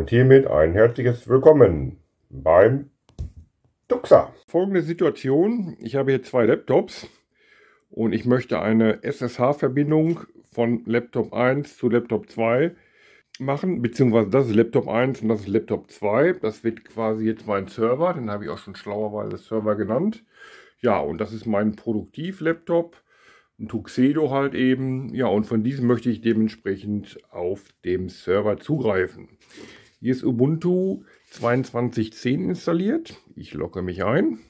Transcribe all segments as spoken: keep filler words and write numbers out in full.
Und hiermit ein herzliches Willkommen beim Tuxer. Folgende Situation: Ich habe hier zwei Laptops und ich möchte eine S S H-Verbindung von Laptop eins zu Laptop zwei machen, beziehungsweise das ist Laptop eins und das ist Laptop zwei. Das wird quasi jetzt mein Server, den habe ich auch schon schlauerweise Server genannt. Ja, und das ist mein Produktiv-Laptop, ein Tuxedo halt eben. Ja, und von diesem möchte ich dementsprechend auf dem Server zugreifen. Hier ist Ubuntu zweiundzwanzig zehn installiert. Ich logge mich ein.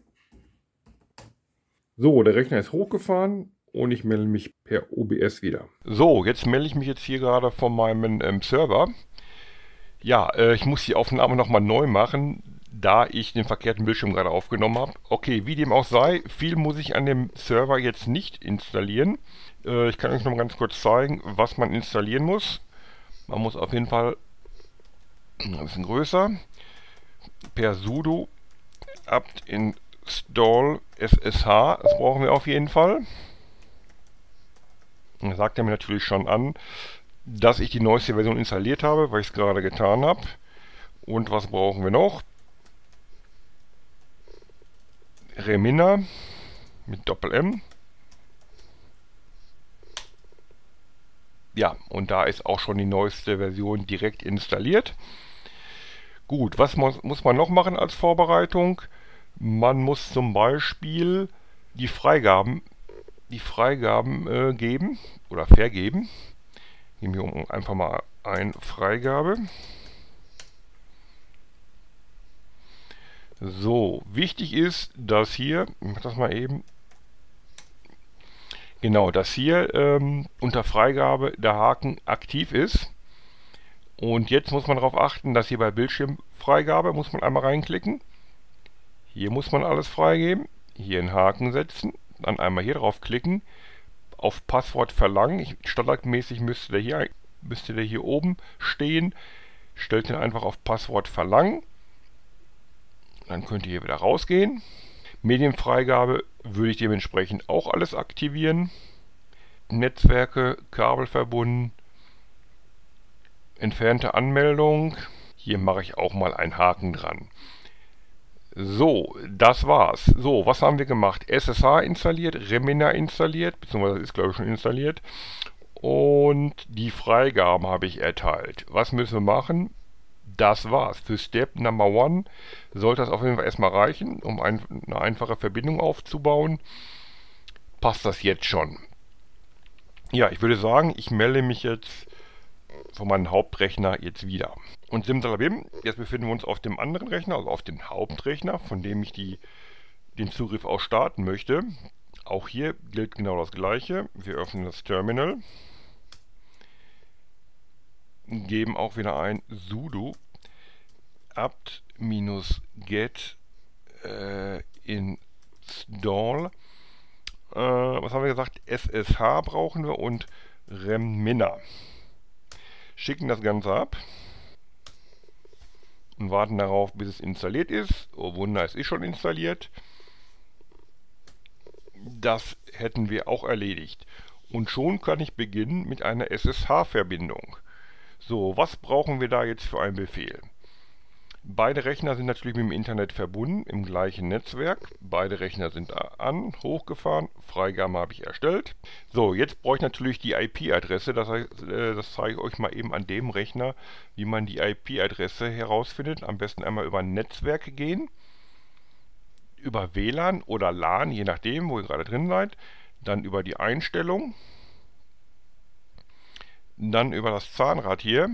So, der Rechner ist hochgefahren und ich melde mich per O B S wieder. So, jetzt melde ich mich jetzt hier gerade von meinem ähm, Server. Ja, äh, ich muss die Aufnahme nochmal neu machen, da ich den verkehrten Bildschirm gerade aufgenommen habe. Okay, wie dem auch sei, viel muss ich an dem Server jetzt nicht installieren. Äh, ich kann euch noch mal ganz kurz zeigen, was man installieren muss. Man muss auf jeden Fall ein bisschen größer per sudo apt install S S H, das brauchen wir auf jeden Fall. Da sagt er mir natürlich schon an, dass ich die neueste Version installiert habe, weil ich es gerade getan habe. Und was brauchen wir noch? Remina mit Doppel-M. Ja, und da ist auch schon die neueste Version direkt installiert. Gut, was muss, muss man noch machen als Vorbereitung? Man muss zum Beispiel die Freigaben, die Freigaben äh, geben oder vergeben. Nehmen wir einfach mal ein Freigabe. So, wichtig ist, dass hier, ich mache das mal eben, genau, dass hier ähm, unter Freigabe der Haken aktiv ist. Und jetzt muss man darauf achten, dass hier bei Bildschirmfreigabe muss man einmal reinklicken. Hier muss man alles freigeben, hier einen Haken setzen, dann einmal hier drauf klicken, auf Passwort verlangen. Ich, standardmäßig müsste der, hier, müsste der hier oben stehen. Stellt den einfach auf Passwort verlangen. Dann könnt ihr hier wieder rausgehen. Medienfreigabe würde ich dementsprechend auch alles aktivieren. Netzwerke, Kabel verbunden. Entfernte Anmeldung. Hier mache ich auch mal einen Haken dran. So, das war's. So, was haben wir gemacht? S S H installiert, Remina installiert, beziehungsweise ist glaube ich schon installiert. Und die Freigaben habe ich erteilt. Was müssen wir machen? Das war's. Für Step Number One sollte das auf jeden Fall erstmal reichen, um ein, eine einfache Verbindung aufzubauen. Passt das jetzt schon? Ja, ich würde sagen, ich melde mich jetzt von meinem Hauptrechner jetzt wieder. Und simsalabim, jetzt befinden wir uns auf dem anderen Rechner, also auf dem Hauptrechner, von dem ich die, den Zugriff auch starten möchte. Auch hier gilt genau das Gleiche. Wir öffnen das Terminal, geben auch wieder ein sudo apt-get äh, install. Äh, was haben wir gesagt? S S H brauchen wir und Remina. Schicken das Ganze ab und warten darauf, bis es installiert ist. Oh Wunder, es ist schon installiert. Das hätten wir auch erledigt. Und schon kann ich beginnen mit einer S S H-Verbindung. So, was brauchen wir da jetzt für einen Befehl? Beide Rechner sind natürlich mit dem Internet verbunden, im gleichen Netzwerk. Beide Rechner sind an, hochgefahren, Freigabe habe ich erstellt. So, jetzt brauche ich natürlich die I P-Adresse, das heißt, äh, das zeige ich euch mal eben an dem Rechner, wie man die I P-Adresse herausfindet. Am besten einmal über ein Netzwerk gehen, über W L A N oder LAN, je nachdem, wo ihr gerade drin seid. Dann über die Einstellung, dann über das Zahnrad hier.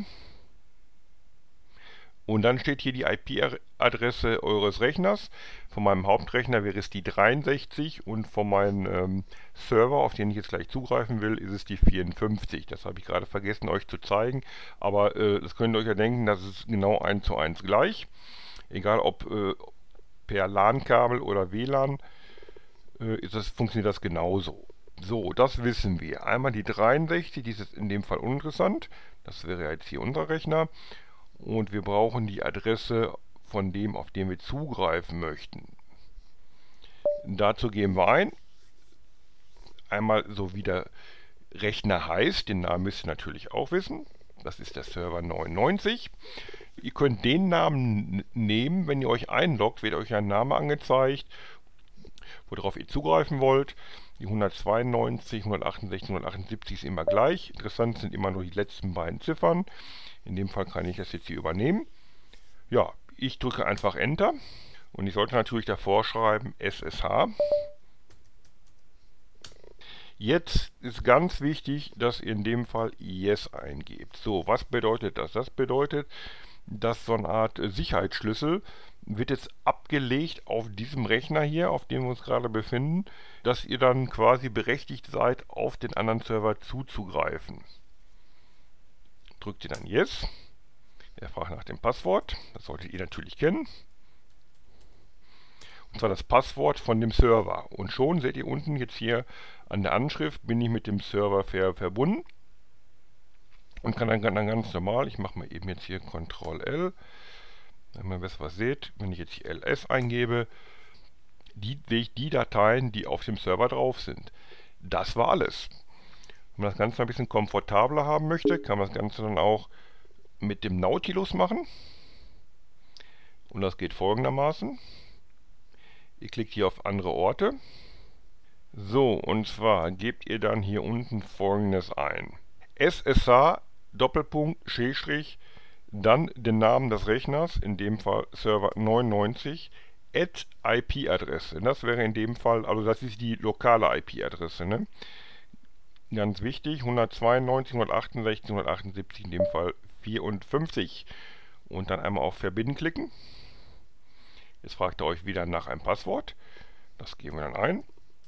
Und dann steht hier die I P-Adresse eures Rechners. Von meinem Hauptrechner wäre es die dreiundsechzig und von meinem ähm, Server, auf den ich jetzt gleich zugreifen will, ist es die vierundfünfzig. Das habe ich gerade vergessen euch zu zeigen, aber äh, das könnt ihr euch ja denken, das ist genau eins zu eins gleich. Egal ob äh, per LAN-Kabel oder W L A N, äh, ist das, funktioniert das genauso. So, das wissen wir. Einmal die dreiundsechzig, die ist jetzt in dem Fall uninteressant. Das wäre jetzt hier unser Rechner. Und wir brauchen die Adresse von dem, auf den wir zugreifen möchten. Dazu geben wir ein, einmal so wie der Rechner heißt, den Namen müsst ihr natürlich auch wissen. Das ist der Server neunundneunzig. Ihr könnt den Namen nehmen, wenn ihr euch einloggt, wird euch ein Name angezeigt, worauf ihr zugreifen wollt. Die hundertzweiundneunzig, hundertachtundsechzig, hundertachtundsiebzig ist immer gleich. Interessant sind immer nur die letzten beiden Ziffern. In dem Fall kann ich das jetzt hier übernehmen. Ja, ich drücke einfach Enter und ich sollte natürlich davor schreiben S S H. Jetzt ist ganz wichtig, dass ihr in dem Fall Yes eingebt. So, was bedeutet das? Das bedeutet, dass so eine Art Sicherheitsschlüssel wird jetzt abgelegt auf diesem Rechner hier, auf dem wir uns gerade befinden, dass ihr dann quasi berechtigt seid, auf den anderen Server zuzugreifen. Drückt ihr dann Yes. Er fragt nach dem Passwort. Das solltet ihr natürlich kennen. Und zwar das Passwort von dem Server. Und schon seht ihr unten jetzt hier an der Anschrift, bin ich mit dem Server ver verbunden. Und kann dann, dann ganz normal, ich mache mal eben jetzt hier Ctrl L, damit ihr besser was seht, wenn ich jetzt hier L S eingebe, die, sehe ich die Dateien, die auf dem Server drauf sind. Das war alles. Wenn man das Ganze ein bisschen komfortabler haben möchte, kann man das Ganze dann auch mit dem Nautilus machen. Und das geht folgendermaßen. Ihr klickt hier auf andere Orte. So, und zwar gebt ihr dann hier unten Folgendes ein. S S H Doppelpunkt Schrägstrich, dann den Namen des Rechners, in dem Fall Server neunundneunzig, at I P-Adresse. Das wäre in dem Fall, also das ist die lokale I P-Adresse, ne? Ganz wichtig, hundertzweiundneunzig, hundertachtundsechzig, hundertachtundsiebzig, in dem Fall vierundfünfzig. Und dann einmal auf Verbinden klicken. Jetzt fragt er euch wieder nach einem Passwort. Das geben wir dann ein.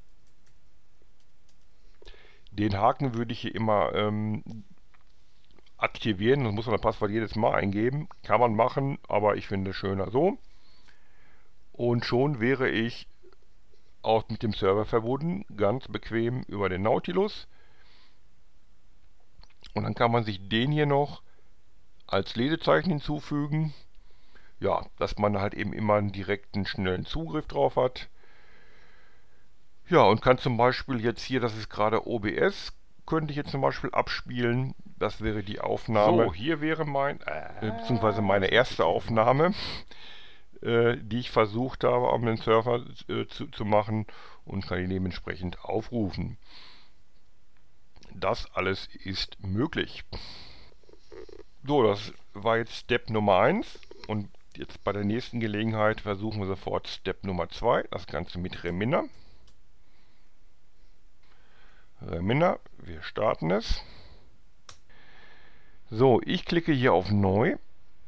Den Haken würde ich hier immer ähm, aktivieren. Das muss man das Passwort jedes Mal eingeben. Kann man machen, aber ich finde es schöner so. Und schon wäre ich auch mit dem Server verbunden. Ganz bequem über den Nautilus. Und dann kann man sich den hier noch als Lesezeichen hinzufügen. Ja, dass man halt eben immer einen direkten, schnellen Zugriff drauf hat. Ja, und kann zum Beispiel jetzt hier, das ist gerade O B S, könnte ich jetzt zum Beispiel abspielen. Das wäre die Aufnahme. So, hier wäre mein, äh, beziehungsweise meine erste Aufnahme, äh, die ich versucht habe, auf dem Server äh, zu, zu machen und kann die dementsprechend aufrufen. Das alles ist möglich. So, das war jetzt Step Nummer eins und jetzt bei der nächsten Gelegenheit versuchen wir sofort Step Nummer zwei, das Ganze mit Reminder. Reminder, wir starten es. So, ich klicke hier auf Neu.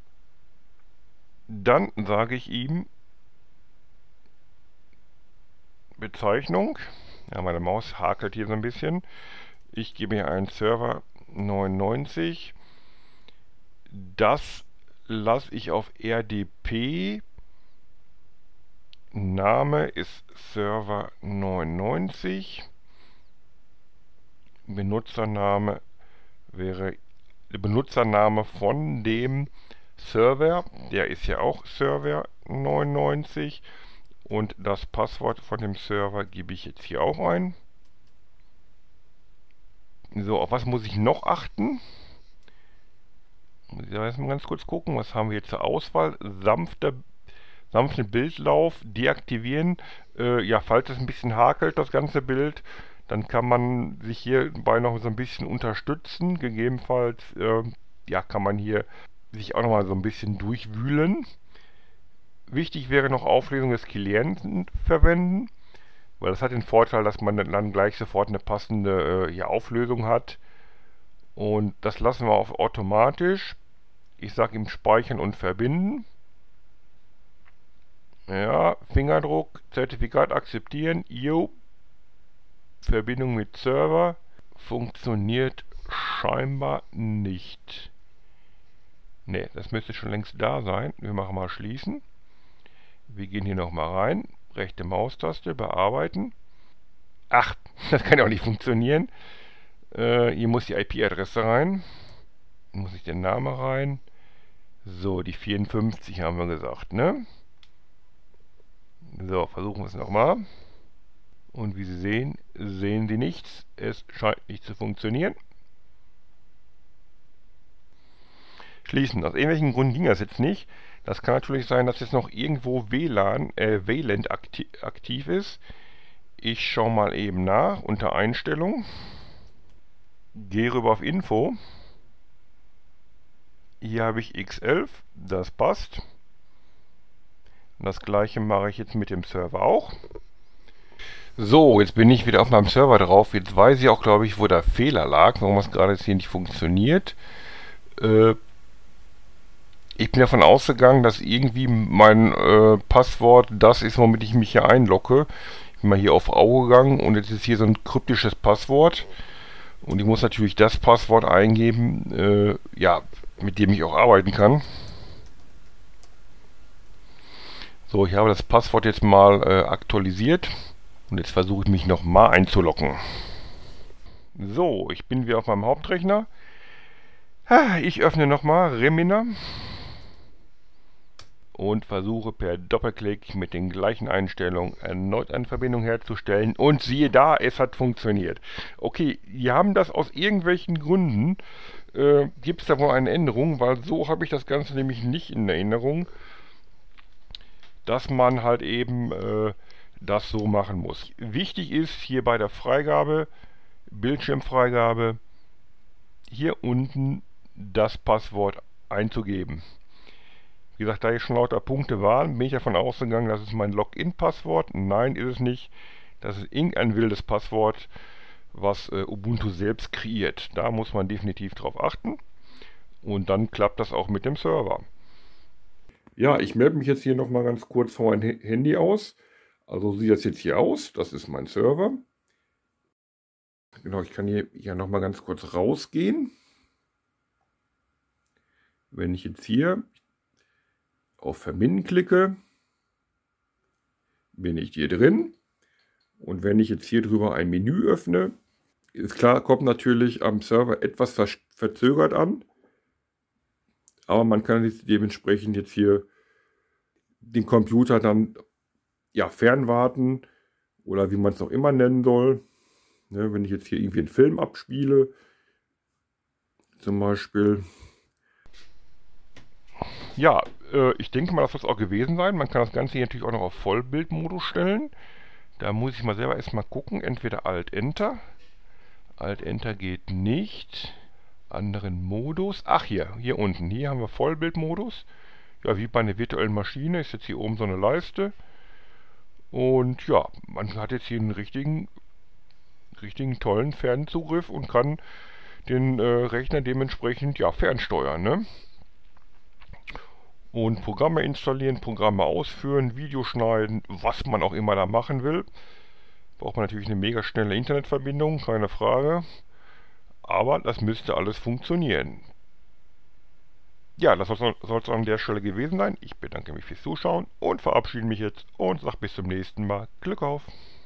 Dann sage ich ihm Bezeichnung. Ja, meine Maus hakelt hier so ein bisschen. Ich gebe hier einen Server neunundneunzig. Das lasse ich auf R D P. Name ist Server neunundneunzig. Benutzername wäre der Benutzername von dem Server. Der ist ja auch Server neunundneunzig. Und das Passwort von dem Server gebe ich jetzt hier auch ein. So, auf was muss ich noch achten? Muss ich erstmal ganz kurz gucken, was haben wir jetzt zur Auswahl? Sanfter, sanften Bildlauf deaktivieren. Äh, ja, falls es ein bisschen hakelt, das ganze Bild, dann kann man sich hierbei noch so ein bisschen unterstützen. Gegebenenfalls äh, ja, kann man hier sich auch noch mal so ein bisschen durchwühlen. Wichtig wäre noch Auflösung des Klienten verwenden, weil das hat den Vorteil, dass man dann gleich sofort eine passende äh, ja, Auflösung hat. Und das lassen wir auf automatisch. Ich sage ihm Speichern und Verbinden. Ja, Fingerdruck, Zertifikat akzeptieren. Jo. Verbindung mit Server funktioniert scheinbar nicht. Ne, das müsste schon längst da sein. Wir machen mal schließen. Wir gehen hier nochmal rein. Rechte Maustaste, bearbeiten. Ach, das kann ja auch nicht funktionieren. Äh, hier muss die I P-Adresse rein. Hier muss ich den Namen rein. So, die vierundfünfzig haben wir gesagt, ne? So, versuchen wir es nochmal. Und wie Sie sehen, sehen Sie nichts. Es scheint nicht zu funktionieren. schließen. Aus irgendwelchen Gründen ging das jetzt nicht. Das kann natürlich sein, dass jetzt noch irgendwo W L A N, äh, Wayland akti aktiv ist. Ich schaue mal eben nach unter Einstellungen. Gehe rüber auf Info. Hier habe ich X elf, das passt. Und das gleiche mache ich jetzt mit dem Server auch. So, jetzt bin ich wieder auf meinem Server drauf. Jetzt weiß ich auch, glaube ich, wo der Fehler lag, warum es gerade jetzt hier nicht funktioniert. Äh, ich bin davon ausgegangen, dass irgendwie mein äh, Passwort das ist, womit ich mich hier einlogge. Ich bin mal hier auf Auge gegangen und jetzt ist hier so ein kryptisches Passwort. Und ich muss natürlich das Passwort eingeben, äh, ja, mit dem ich auch arbeiten kann. So, ich habe das Passwort jetzt mal äh, aktualisiert. Und jetzt versuche ich mich nochmal einzuloggen. So, ich bin wieder auf meinem Hauptrechner. Ich öffne nochmal Remina. Und versuche per Doppelklick mit den gleichen Einstellungen erneut eine Verbindung herzustellen. Und siehe da, es hat funktioniert. Okay, wir haben das aus irgendwelchen Gründen. Äh, gibt es da wohl eine Änderung, weil so habe ich das Ganze nämlich nicht in Erinnerung, dass man halt eben äh, das so machen muss. Wichtig ist hier bei der Freigabe, Bildschirmfreigabe, hier unten das Passwort einzugeben. Wie gesagt, da hier schon lauter Punkte waren, bin ich davon ausgegangen, das ist mein Login-Passwort. Nein, ist es nicht. Das ist irgendein wildes Passwort, was äh, Ubuntu selbst kreiert. Da muss man definitiv drauf achten. Und dann klappt das auch mit dem Server. Ja, ich melde mich jetzt hier nochmal ganz kurz vor mein Handy aus. Also sieht das jetzt hier aus. Das ist mein Server. Genau, ich kann hier ja nochmal ganz kurz rausgehen. Wenn ich jetzt hier auf Verbinden klicke, bin ich hier drin. Und wenn ich jetzt hier drüber ein Menü öffne, ist klar, kommt natürlich am Server etwas verzögert an. Aber man kann jetzt dementsprechend jetzt hier den Computer dann ja, fernwarten oder wie man es auch immer nennen soll. Ne, wenn ich jetzt hier irgendwie einen Film abspiele, zum Beispiel. Ja, äh, ich denke mal, das wird es auch gewesen sein. Man kann das Ganze hier natürlich auch noch auf Vollbildmodus stellen. Da muss ich mal selber erstmal gucken. Entweder Alt-Enter. Alt-Enter geht nicht. Anderen Modus. Ach, hier, hier unten. Hier haben wir Vollbildmodus. Ja, wie bei einer virtuellen Maschine ist jetzt hier oben so eine Leiste. Und ja, man hat jetzt hier einen richtigen, richtigen tollen Fernzugriff und kann den äh, Rechner dementsprechend ja fernsteuern, ne? Und Programme installieren, Programme ausführen, Video schneiden, was man auch immer da machen will. Braucht man natürlich eine mega schnelle Internetverbindung, keine Frage. Aber das müsste alles funktionieren. Ja, das soll es an der Stelle gewesen sein. Ich bedanke mich fürs Zuschauen und verabschiede mich jetzt und sage bis zum nächsten Mal. Glück auf!